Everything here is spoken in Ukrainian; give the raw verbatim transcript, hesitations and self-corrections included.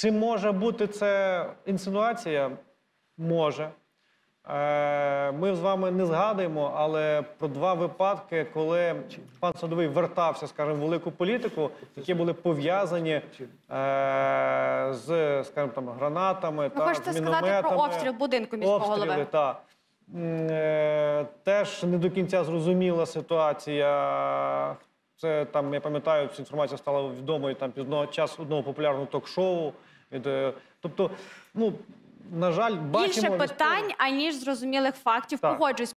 Чи може бути це інсинуація? Може. Ми з вами не згадуємо, але про два випадки, коли пан Садовий вертався, скажімо, в велику політику, які були пов'язані з, скажімо, там, гранатами, Ви хочете сказати про обстріл будинку міського голови? Обстріли, так. Теж не до кінця зрозуміла ситуація. Це, там, я пам'ятаю, ця інформація стала відомою там, під час одного популярного ток-шоу. Тобто, ну, на жаль, бачимо... Більше питань, аніж зрозумілих фактів. Так. Погоджуюсь.